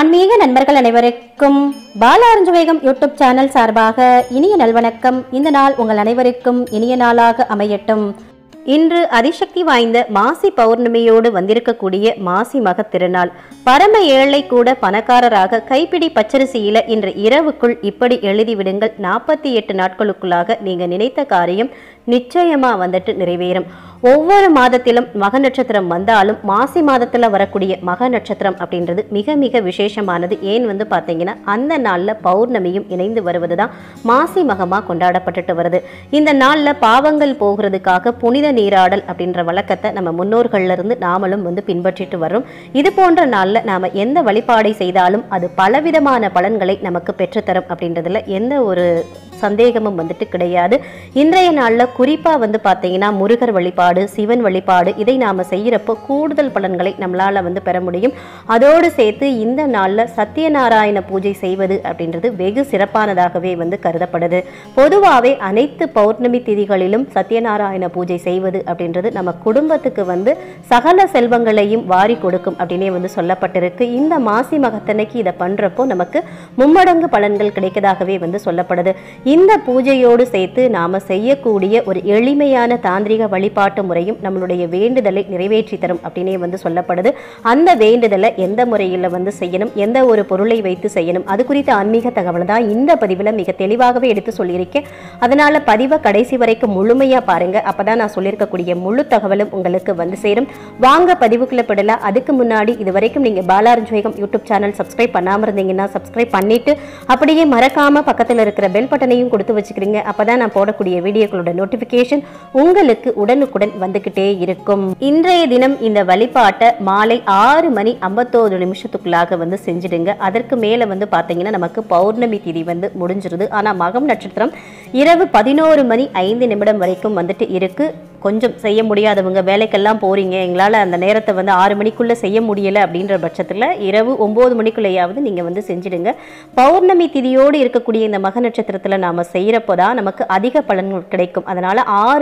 ஆன்மீக நண்பர்கள் அனைவருக்கும் பாலாரஞ்சவேகம் யூடியூப் சேனல் சார்பாக இனிய நல்வணக்கம். இந்த நாள் உங்கள் அனைவருக்கும் இனிய நாளாக அமையட்டும். இன்று அதிசக்தி வாய்ந்த மாசி பௌர்ணமியோடு வந்திருக்கக்கூடிய மாசி மக திருநாள். பரம ஏழை கூட பணக்காரராக கைப்பிடி பச்சரிசியில இன்று இரவுக்குள் இப்படி எழுதிவிடுங்கள். 48 நாட்களுக்குள்ளாக நீங்க நினைத்த காரியம் நிச்சயமா வந்துட்டு நிறைவேறும். ஒவ்வொரு மாதத்திலும் மக நட்சத்திரம் வந்தாலும் மாசி மாதத்துல வரக்கூடிய மக நட்சத்திரம் அப்படின்றது மிக மிக விசேஷமானது. ஏன் பார்த்தீங்கன்னா அந்த நாள்ல பௌர்ணமியும் இணைந்து வருவதுதான் மாசி மகமா கொண்டாடப்பட்டுட்டு வருது. இந்த நாள்ல பாவங்கள் போகிறதுக்காக புனித நீராடல் அப்படின்ற வழக்கத்தை நம்ம முன்னோர்கள்ல இருந்து நாமளும் பின்பற்றிட்டு வர்றோம். இது போன்ற நாள்ல நாம எந்த வழிபாடை செய்தாலும் அது பலவிதமான பலன்களை நமக்கு பெற்றுத்தரும் அப்படின்றதுல எந்த ஒரு சந்தேகமும் கிடையாது. இன்றைய நாள்ல குறிப்பா பார்த்தீங்கன்னா முருகர் வழிபாடு, சிவன் வழிபாடு இதை நாம செய்யறப்போ கூடுதல் பலன்களை நம்மளால பெற முடியும். அதோடு சேர்த்து இந்த நாள்ல சத்யநாராயண பூஜை செய்வது அப்படின்றது வெகு சிறப்பானதாகவே கருதப்படுது. பொதுவாகவே அனைத்து பௌர்ணமி திதிகளிலும் சத்யநாராயண பூஜை செய்வது அப்படின்றது நம்ம குடும்பத்துக்கு சகல செல்வங்களையும் வாரி கொடுக்கும் அப்படின்னே சொல்லப்பட்டிருக்கு. இந்த மாசி மகத்தன்னைக்கு இதை பண்றப்போ நமக்கு மும்மடங்கு பலன்கள் கிடைக்கதாகவே சொல்லப்படுது. இந்த பூஜையோடு சேர்த்து நாம செய்யக்கூடிய ஒரு எளிமையான தாந்திரிக வழிபாட்டு முறையும் நம்மளுடைய வேண்டுதலை நிறைவேற்றி தரும் அப்படின்னே சொல்லப்படுது. அந்த வேண்டுதலை எந்த முறையில் செய்யணும், எந்த ஒரு பொருளை வைத்து செய்யணும், அது குறித்த ஆன்மீக தகவல் தான் இந்த பதிவில் மிக தெளிவாகவே எடுத்து சொல்லியிருக்கேன். அதனால பதிவை கடைசி வரைக்கும் முழுமையா பாருங்க. அப்பதான் நான் சொல்லியிருக்கக்கூடிய முழு தகவலும் உங்களுக்கு சேரும். வாங்க பதிவுக்குள்ள படலாம். அதுக்கு முன்னாடி இது வரைக்கும் நீங்க பாலாரஞ்சவேகம் யூடியூப் சேனல் சப்ஸ்கிரைப் பண்ணாம இருந்தீங்கன்னா சப்ஸ்கிரைப் பண்ணிட்டு அப்படியே மறக்காம பக்கத்தில் இருக்கிற பெல் பட்டனையும் கொடுத்து வச்சுக்கிறீங்க. அப்பதான் நான் போடக்கூடிய வீடியோக்களோட நோட்டிபிகேஷன் உங்களுக்கு உடனுக்குடன் வந்துகிட்டே இருக்கும். இன்றைய தினம் இந்த வழிபாட்டை மாலை 6:51 செஞ்சிடுங்க. அதற்கு மேல பாத்தீங்கன்னா நமக்கு பௌர்ணமி திதி முடிஞ்சிருது. ஆனா மகம் நட்சத்திரம் இரவு 11:05 வரைக்கும் இருக்கு. கொஞ்சம் செய்ய முடியாதவங்க, வேலைக்கெல்லாம் போறீங்க, எங்களால் அந்த நேரத்தை 6 மணிக்குள்ள செய்ய முடியல அப்படின்ற பட்சத்தில் இரவு 9 மணிக்குள்ளேயாவது நீங்க செஞ்சிடுங்க. பௌர்ணமி திதியோடு இருக்கக்கூடிய இந்த மக நட்சத்திரத்தில் நாம செய்யறப்போதான் நமக்கு அதிக பலன்கள் கிடைக்கும். அதனால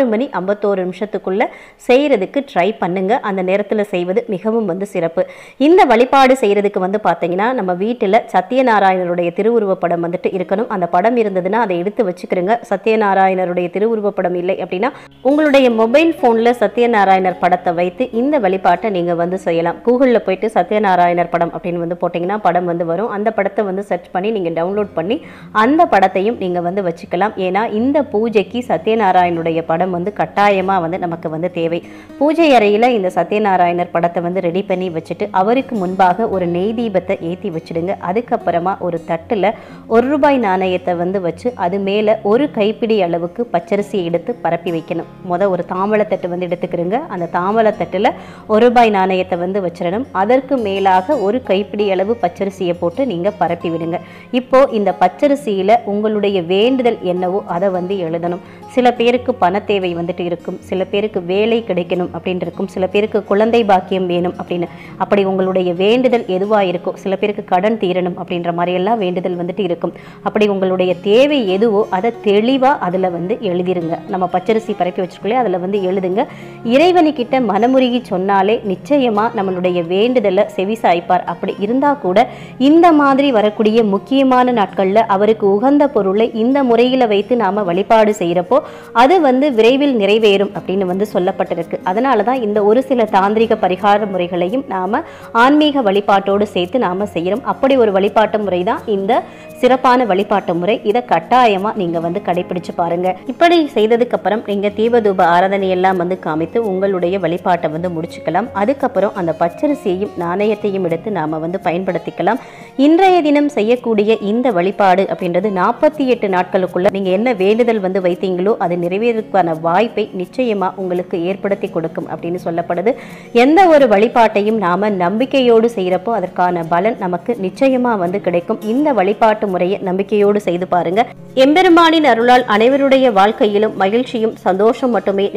6:51 செய்யறதுக்கு ட்ரை பண்ணுங்க. அந்த நேரத்தில் செய்வது மிகவும் சிறப்பு. இந்த வழிபாடு செய்யறதுக்கு பார்த்தீங்கன்னா நம்ம வீட்டில் சத்யநாராயணருடைய திருவுருவ படம் இருக்கணும். அந்த படம் இருந்ததுன்னா அதை எடுத்து வச்சுக்கிறங்க. சத்யநாராயணருடைய திருவுருவ படம் இல்லை அப்படின்னா உங்களுடைய மொபைல் போன்ல சத்யநாராயணர் படத்தை வைத்து இந்த வழிபாட்டை நீங்க செய்யலாம். கூகுள்ல போயிட்டு சத்யநாராயணர் படம் அப்படின்னு போட்டீங்கன்னா படம் வரும். அந்த படத்தை சர்ச் பண்ணி நீங்க டவுன்லோட் பண்ணி அந்த படத்தையும் நீங்க வச்சுக்கலாம். ஏன்னா இந்த பூஜைக்கு சத்யநாராயணனுடைய படம் கட்டாயமா நமக்கு தேவை. பூஜை அறையில இந்த சத்யநாராயணர் படத்தை ரெடி பண்ணி வச்சுட்டு அவருக்கு முன்பாக ஒரு நெய் தீபத்தை ஏற்றி வச்சுடுங்க. அதுக்கப்புறமா ஒரு தட்டுல ₹1 நாணயத்தை வச்சு அது மேல ஒரு கைப்பிடி அளவுக்கு பச்சரிசி எடுத்து பரப்பி வைக்கணும். ஒரு தாம்பழத்தட்டு எடுத்துக்கிறங்க. அந்த தாம்பழத்தட்டுல ₹1 நாணயத்தை வச்சிடணும். அதற்கு மேலாக ஒரு கைப்பிடி அளவு பச்சரிசியை போட்டு நீங்க பரப்பி விடுங்க. இப்போ இந்த பச்சரிசியில உங்களுடைய வேண்டுதல் என்னவோ அதை எழுதணும். சில பேருக்கு பண தேவை இருக்கும், சில பேருக்கு வேலை கிடைக்கணும் அப்படின்னு இருக்கும், சில பேருக்கு குழந்தை பாக்கியம் வேணும் அப்படின்னு. அப்படி உங்களுடைய வேண்டுதல் எதுவா இருக்கோ, சில பேருக்கு கடன் தீரணும் அப்படின்ற மாதிரி எல்லாம் வேண்டுதல் இருக்கும். அப்படி உங்களுடைய தேவை எதுவோ அதை தெளிவா அதுல எழுதிருங்க. நம்ம பச்சரிசி பரப்பி வச்சிருக்கோம் அதுல எழுதுங்க. இறைவனுக்கிட்ட மனமுருகி சொன்னாலே நிச்சயமா நம்மளுடைய வேண்டுதலை செவி சாய்ப்பார். அப்படி இருந்தா கூட இந்த மாதிரி வரக்கூடிய முக்கியமான நாட்கள்ல அவருக்கு உகந்த பொருளை இந்த முறையில வைத்து நாம வழிபாடு செய்யறப்போ அது விரைவில் நிறைவேறும் அப்படின்னு சொல்லப்பட்டிருக்கு. அதனாலதான் இந்த ஒரு சில தாந்திரிக பரிகார முறைகளையும் நாம ஆன்மீக வழிபாட்டோடு சேர்த்து நாம செய்யறோம். அப்படி ஒரு வழிபாட்டு முறை தான் இந்த சிறப்பான வழிபாட்டு முறை. இதை கட்டாயமா நீங்க கடைபிடிச்சு பாருங்க. இப்படி செய்ததுக்கு அப்புறம் நீங்க தீபதூப ஆராதனை எல்லாம் காமித்து உங்களுடைய வழிபாட்டை முடிச்சுக்கலாம். அதுக்கப்புறம் அந்த பச்சரிசியையும் நாணயத்தையும் எடுத்து நாம பயன்படுத்திக்கலாம். இன்றைய தினம் செய்யக்கூடிய இந்த வழிபாடு அப்படின்றது 48 நாட்களுக்குள்ள நீங்க என்ன வேண்டுதல் வைத்தீங்களோ அது நிறைவேறதுக்கான வாய்ப்பை நிச்சயமா உங்களுக்கு ஏற்படுத்தி கொடுக்கும் அப்படின்னு சொல்லப்படுது. எந்த ஒரு வழிபாட்டையும் நாம நம்பிக்கையோடு செய்யறப்போ அதற்கான பலன் நமக்கு நிச்சயமா கிடைக்கும். இந்த வழிபாட்டு முறையை நம்பிக்கையோடு செய்து பாருங்க. எம்பெருமானின் அருளால் அனைவருடைய வாழ்க்கையிலும் மகிழ்ச்சியும் சந்தோஷம் மட்டுமே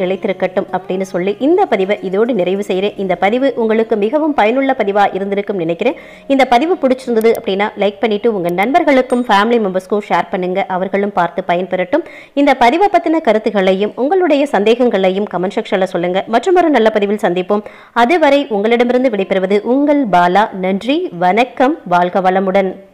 நிலைத்திருக்கட்டும் அப்படின்னு சொல்லி இந்த பதிவை இதோடு நிறைவு செய்கிறேன். இந்த பதிவு உங்களுக்கு மிகவும் பயனுள்ள பதிவாக இருந்திருக்கும் நினைக்கிறேன். இந்த பதிவு பிடிச்சிருந்தது அப்படின்னா லைக் பண்ணிட்டு உங்க நண்பர்களுக்கும் ஃபேமிலி மெம்பர்ஸ்க்கும் ஷேர் பண்ணுங்க. அவர்களும் பார்த்து பயன்பெறட்டும். இந்த பதிவை பத்தின கருத்துக்களையும் உங்களுடைய சந்தேகங்களையும் கமெண்ட் செக்ஷன்ல சொல்லுங்க. மற்றொரு நல்ல பதிவில் சந்திப்போம். அதுவரை உங்களிடமிருந்து விடைபெறுவது உங்கள் பாலா. நன்றி, வணக்கம், வாழ்க வளமுடன்.